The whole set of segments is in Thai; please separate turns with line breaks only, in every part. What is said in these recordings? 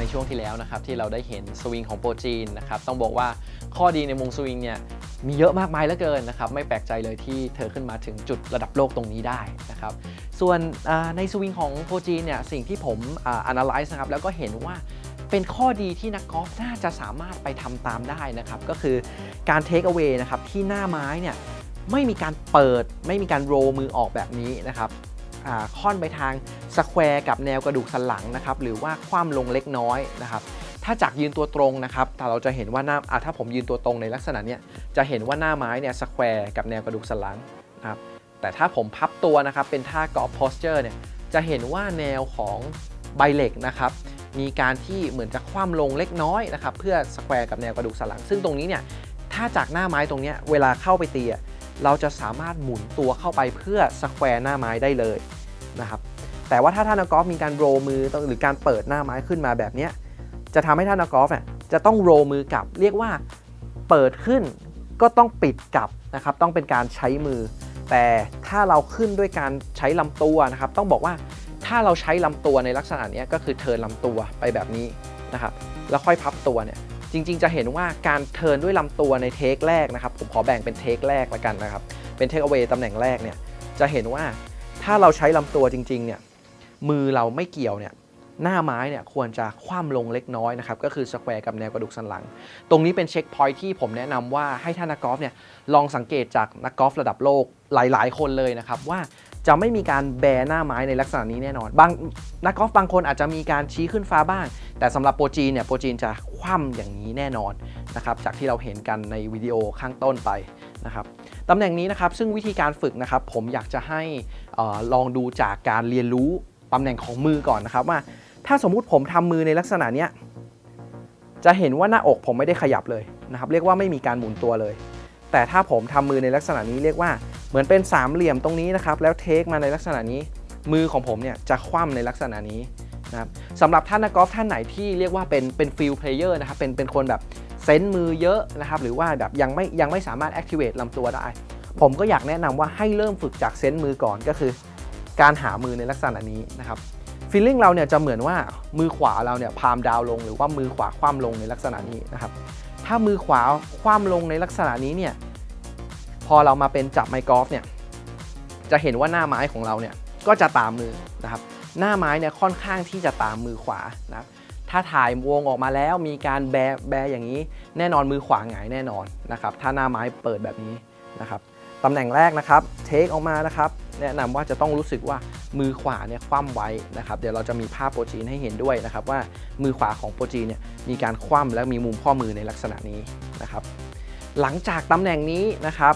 ช่วงที่แล้วนะครับที่เราได้เห็นสวิงของโปรจีนนะครับต้องบอกว่าข้อดีในวงสวิงเนี่ยมีเยอะมากมายเหลือเกินนะครับไม่แปลกใจเลยที่เธอขึ้นมาถึงจุดระดับโลกตรงนี้ได้นะครับส่วนในสวิงของโปรจีนเนี่ยสิ่งที่ผมanalyze นะครับแล้วก็เห็นว่าเป็นข้อดีที่นักกอล์ฟน่าจะสามารถไปทำตามได้นะครับก็คือการ take away นะครับที่หน้าไม้เนี่ยไม่มีการเปิดไม่มีการโรมือออกแบบนี้นะครับค่อนไปทางสแควร์กับแนวกระดูกสันหลังนะครับหรือว่าคว่ำลงเล็กน้อยนะครับถ้าจากยืนตัวตรงนะครับแต่เราจะเห็นว่าถ้าผมยืนตัวตรงในลักษณะนี้จะเห็นว่าหน้าไม้เนี่ยสแควร์กับแนวกระดูกสันหลังนะครับแต่ถ้าผมพับตัวนะครับเป็นท่ากอล์ฟโพสเจอร์เนี่ยจะเห็นว่าแนวของใบเหล็กนะครับมีการที่เหมือนจะคว่ำลงเล็กน้อยนะครับเพื่อสแควร์กับแนวกระดูกสันหลังซึ่งตรงนี้เนี่ยถ้าจากหน้าไม้ตรงนี้เวลาเข้าไปตีเราจะสามารถหมุนตัวเข้าไปเพื่อสแควร์หน้าไม้ได้เลยนะครับแต่ว่าถ้าท่านนักกอล์ฟมีการโรมือหรือการเปิดหน้าไม้ขึ้นมาแบบนี้จะทำให้ท่านนักกอล์ฟจะต้องโรมือกลับเรียกว่าเปิดขึ้นก็ต้องปิดกลับนะครับต้องเป็นการใช้มือแต่ถ้าเราขึ้นด้วยการใช้ลำตัวนะครับต้องบอกว่าถ้าเราใช้ลำตัวในลักษณะนี้ก็คือเทิร์นลำตัวไปแบบนี้นะครับแล้วค่อยพับตัวเนี่ยจริงๆจะเห็นว่าการเทิร์นด้วยลำตัวในเทคแรกนะครับผมขอแบ่งเป็นเทคแรกละกันนะครับเป็นเทคเอาไว้ตำแหน่งแรกเนี่ยจะเห็นว่าถ้าเราใช้ลำตัวจริงๆเนี่ยมือเราไม่เกี่ยวเนี่ยหน้าไม้เนี่ยควรจะคว่ำลงเล็กน้อยนะครับก็คือสแควร์กับแนวกระดูกสันหลังตรงนี้เป็นเช็คพอยท์ที่ผมแนะนำว่าให้ท่านนักกอล์ฟเนี่ยลองสังเกตจากนักกอล์ฟระดับโลกหลายๆคนเลยนะครับว่าจะไม่มีการแบหน้าไม้ในลักษณะนี้แน่นอนบางนักกอล์ฟบางคนอาจจะมีการชี้ขึ้นฟ้าบ้างแต่สำหรับโปรจีนเนี่ยโปรจีนจะคว่ำอย่างนี้แน่นอนนะครับจากที่เราเห็นกันในวิดีโอข้างต้นไปนะครับตำแหน่งนี้นะครับซึ่งวิธีการฝึกนะครับผมอยากจะให้ลองดูจากการเรียนรู้ตำแหน่งของมือก่อนนะครับว่าถ้าสมมุติผมทำมือในลักษณะนี้จะเห็นว่าหน้าอกผมไม่ได้ขยับเลยนะครับเรียกว่าไม่มีการหมุนตัวเลยแต่ถ้าผมทำมือในลักษณะนี้เรียกว่าเหมือนเป็นสามเหลี่ยมตรงนี้นะครับแล้วเทคมาในลักษณะนี้มือของผมเนี่ยจะคว่ำในลักษณะนี้นะครับสำหรับท่านนักกอล์ฟท่านไหนที่เรียกว่าเป็นฟิลด์เพลเยอร์นะครับเป็นคนแบบเซนส์มือเยอะนะครับหรือว่าแบบยังไม่สามารถ activate ลำตัวได้ผมก็อยากแนะนำว่าให้เริ่มฝึกจากเซนส์มือก่อนก็คือการหามือในลักษณะนี้นะครับฟีลลิ่งเราเนี่ยจะเหมือนว่ามือขวาเราเนี่ยพามดาวลงหรือว่ามือขวาคว่ำลงในลักษณะนี้นะครับถ้ามือขวาคว่ำลงในลักษณะนี้เนี่ยพอเรามาเป็นจับไม้กอล์ฟเนี่ยจะเห็นว่าหน้าไม้ของเราเนี่ยก็จะตามมือนะครับหน้าไม้เนี่ยค่อนข้างที่จะตามมือขวานะครับถ้าถ่ายวงออกมาแล้วมีการแบอย่างนี้แน่นอนมือขวาหงายแน่นอนนะครับถ้าหน้าไม้เปิดแบบนี้นะครับตำแหน่งแรกนะครับเทคออกมานะครับแนะนำว่าจะต้องรู้สึกว่ามือขวาเนี่ยคว่ำไว้นะครับเดี๋ยวเราจะมีภาพโปรจีนให้เห็นด้วยนะครับว่ามือขวาของโปรจีนเนี่ยมีการคว่ำและมีมุมข้อมือในลักษณะนี้นะครับหลังจากตำแหน่งนี้นะครับ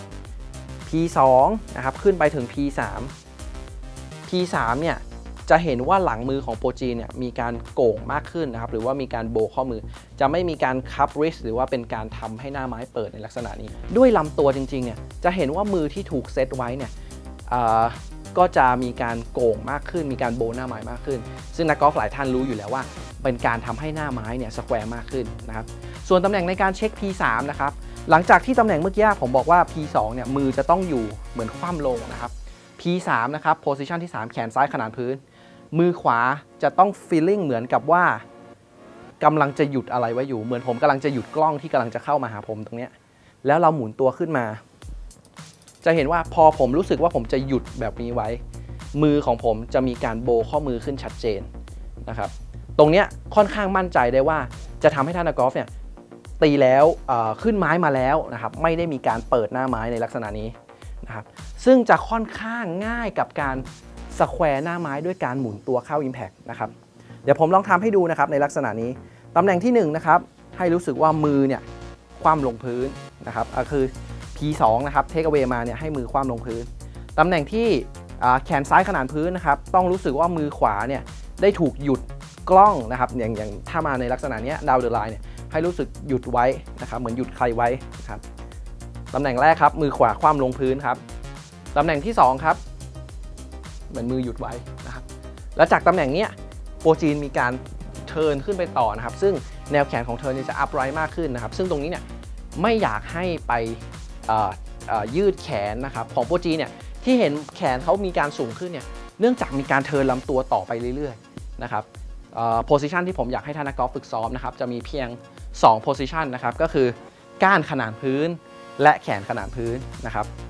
P2 นะครับขึ้นไปถึง P3 เนี่ยจะเห็นว่าหลังมือของโปรจีนเนี่ยมีการโก่งมากขึ้นนะครับหรือว่ามีการโบข้อมือจะไม่มีการคัพริสหรือว่าเป็นการทำให้หน้าไม้เปิดในลักษณะนี้ด้วยลำตัวจริงๆเนี่ยจะเห็นว่ามือที่ถูกเซตไว้เนี่ยก็จะมีการโก่งมากขึ้นมีการโบหน้าไม้มากขึ้นซึ่งนักกอล์ฟหลายท่านรู้อยู่แล้วว่าเป็นการทำให้หน้าไม้เนี่ยสแควร์มากขึ้นนะครับส่วนตำแหน่งในการเช็ค P3 นะครับหลังจากที่ตำแหน่งเมื่อกี้ผมบอกว่า P2 เนี่ยมือจะต้องอยู่เหมือนคว่ำลงนะครับ P3 นะครับโพซิชันที่3แขนซ้ายขนานพื้นมือขวาจะต้อง feeling เหมือนกับว่ากำลังจะหยุดอะไรไว้อยู่เหมือนผมกำลังจะหยุดกล้องที่กำลังจะเข้ามาหาผมตรงนี้แล้วเราหมุนตัวขึ้นมาจะเห็นว่าพอผมรู้สึกว่าผมจะหยุดแบบนี้ไว้มือของผมจะมีการโบข้อมือขึ้นชัดเจนนะครับตรงนี้ค่อนข้างมั่นใจได้ว่าจะทำให้ท่านนักกอล์ฟเนี่ยตีแล้วขึ้นไม้มาแล้วนะครับไม่ได้มีการเปิดหน้าไม้ในลักษณะนี้นะครับซึ่งจะค่อนข้างง่ายกับการสแควร์หน้าไม้ด้วยการหมุนตัวเข้า Impact นะครับเดี๋ยวผมลองทำให้ดูนะครับในลักษณะนี้ตำแหน่งที่1นะครับให้รู้สึกว่ามือเนี่ยคว่ำลงพื้นนะครับคือ P2 นะครับเทคเอาไว้มาเนี่ยให้มือคว่ำลงพื้นตำแหน่งที่แขนซ้ายขนานพื้นนะครับต้องรู้สึกว่ามือขวาเนี่ยได้ถูกหยุดกล้องนะครับอย่างถ้ามาในลักษณะนี้ดาวเดอร์ไลน์เนี่ยให้รู้สึกหยุดไว้นะครับเหมือนหยุดใครไว้นะครับตำแหน่งแรกครับมือขวาคว่ำลงพื้นครับตำแหน่งที่2ครับเหมือนมือหยุดไว้นะครับแล้วจากตำแหน่งนี้โปรจีนมีการเทิร์นขึ้นไปต่อนะครับซึ่งแนวแขนของเธอจะอัพไรท์มากขึ้นนะครับซึ่งตรงนี้เนี่ยไม่อยากให้ไปยืดแขนนะครับของโปรจีนเนี่ยที่เห็นแขนเขามีการสูงขึ้นเนี่ยเนื่องจากมีการเทิร์นลำตัวต่อไปเรื่อยๆนะครับโพซิชันที่ผมอยากให้ท่านนักกอล์ฟฝึกซ้อมนะครับจะมีเพียง2โพซิชันนะครับก็คือก้านขนานพื้นและแขนขนานพื้นนะครับ